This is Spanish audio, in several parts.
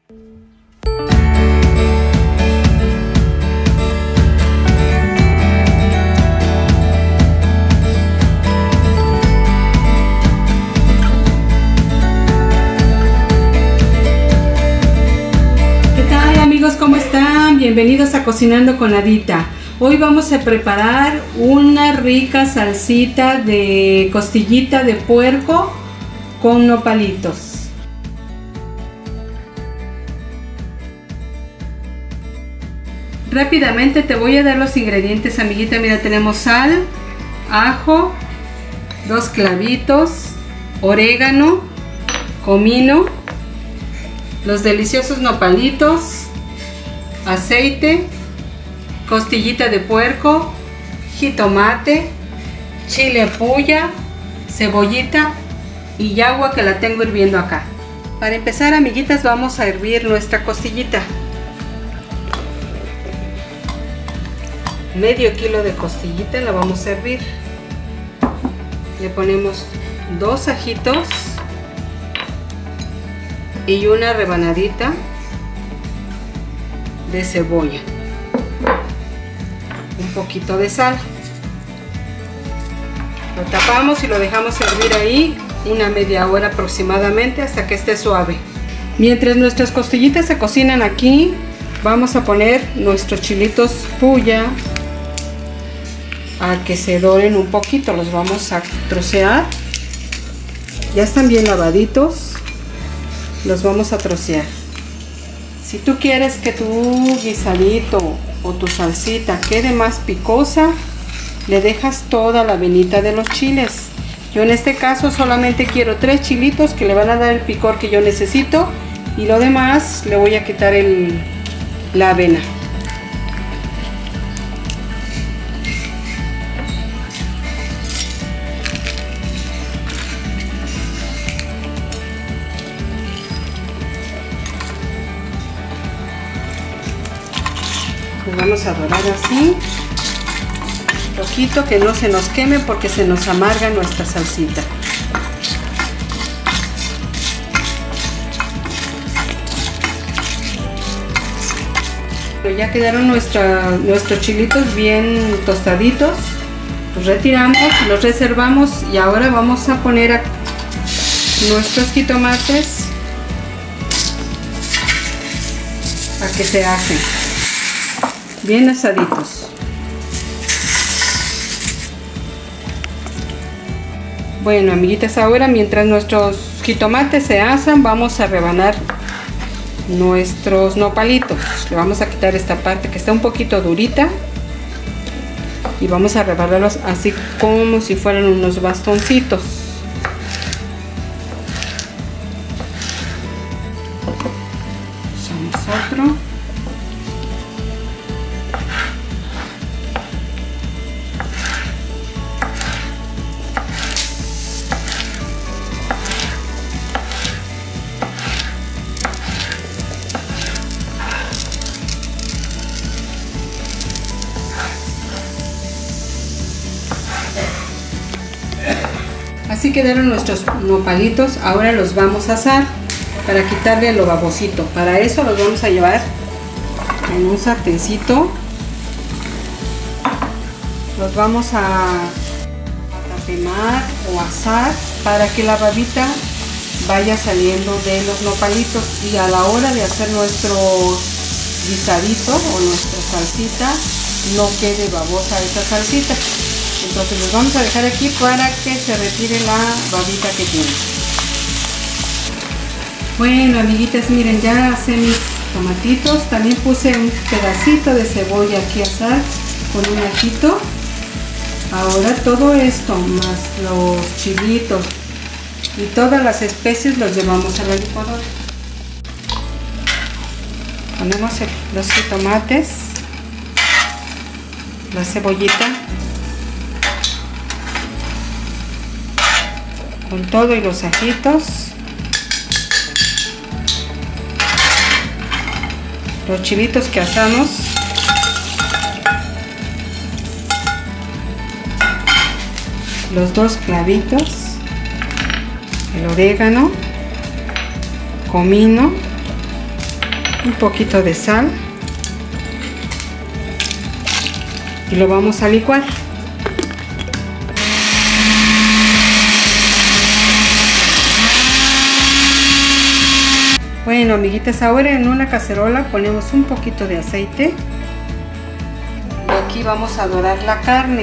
¿Cómo están? Bienvenidos a Cocinando con Adita. Hoy vamos a preparar una rica salsita de costillita de puerco con nopalitos. Rápidamente te voy a dar los ingredientes, amiguita. Mira, tenemos sal, ajo, 2 clavitos, orégano, comino, los deliciosos nopalitos, aceite, costillita de puerco, jitomate, chile puya, cebollita y agua que la tengo hirviendo acá. Para empezar, amiguitas, vamos a hervir nuestra costillita. Medio kilo de costillita la vamos a hervir. Le ponemos 2 ajitos y una rebanadita de cebolla, un poquito de sal. Lo tapamos y lo dejamos hervir ahí una media hora aproximadamente hasta que esté suave. Mientras nuestras costillitas se cocinan aquí, vamos a poner nuestros chilitos puya a que se doren un poquito. Los vamos a trocear. Ya están bien lavaditos, los vamos a trocear. Si tú quieres que tu guisadito o tu salsita quede más picosa, le dejas toda la venita de los chiles. Yo en este caso solamente quiero 3 chilitos que le van a dar el picor que yo necesito, y lo demás le voy a quitar la avena. Lo vamos a dorar así, poquito, que no se nos queme porque se nos amarga nuestra salsita. Pero ya quedaron nuestros chilitos bien tostaditos. Los retiramos, los reservamos y ahora vamos a poner nuestros jitomates a que se hacen bien asaditos. Bueno, amiguitas, ahora mientras nuestros jitomates se asan, vamos a rebanar nuestros nopalitos. Le vamos a quitar esta parte que está un poquito durita y vamos a rebanarlos así como si fueran unos bastoncitos. Usamos otro. Así quedaron nuestros nopalitos. Ahora los vamos a asar para quitarle lo babosito. Para eso los vamos a llevar en un sartencito. Los vamos a tatemar o asar para que la babita vaya saliendo de los nopalitos, y a la hora de hacer nuestro guisadito o nuestra salsita no quede babosa esa salsita. Entonces los vamos a dejar aquí para que se retire la babita que tiene. Bueno, amiguitas, miren, ya asé mis tomatitos. También puse un pedacito de cebolla aquí a asar con un ajito. Ahora todo esto más los chilitos y todas las especies los llevamos a la licuadora. Ponemos los jitomates, la cebollita, con todo y los ajitos, los chilitos que asamos, los 2 clavitos, el orégano, comino, un poquito de sal y lo vamos a licuar. Bueno, amiguitas, ahora en una cacerola ponemos un poquito de aceite y aquí vamos a dorar la carne,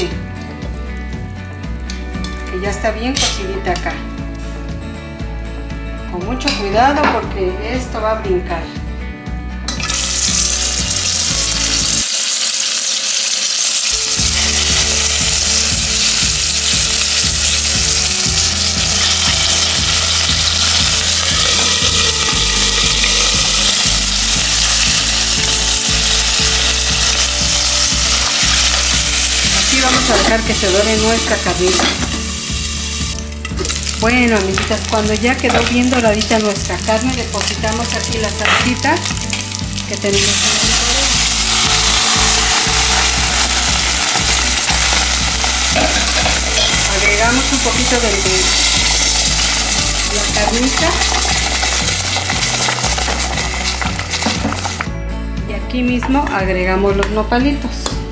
que ya está bien cocidita acá. Con mucho cuidado porque esto va a brincar. Vamos a dejar que se dore nuestra carnita. Bueno, amiguitas, cuando ya quedó bien doradita nuestra carne, depositamos aquí la salsita que tenemos en el licuadora. Agregamos un poquito de la carnita y aquí mismo agregamos los nopalitos.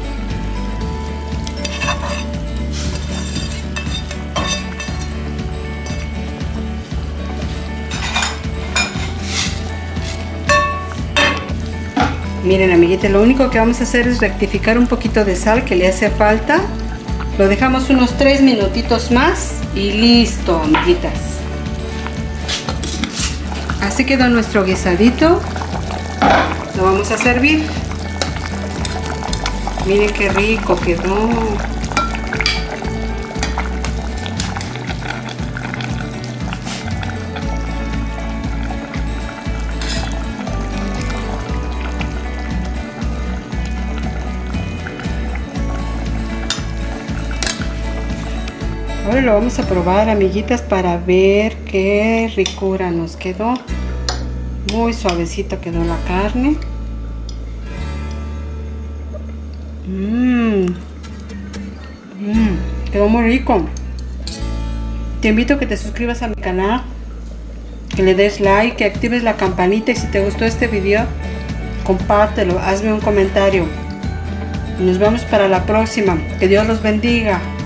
Miren, amiguitas, lo único que vamos a hacer es rectificar un poquito de sal que le hace falta. Lo dejamos unos 3 minutitos más y listo, amiguitas. Así quedó nuestro guisadito. Lo vamos a servir. Miren qué rico quedó. Ahora lo vamos a probar, amiguitas, para ver qué ricura nos quedó. Muy suavecito quedó la carne. Quedó muy rico. Te invito a que te suscribas a mi canal, que le des like, que actives la campanita y si te gustó este video, compártelo, hazme un comentario. Nos vemos para la próxima. Que Dios los bendiga.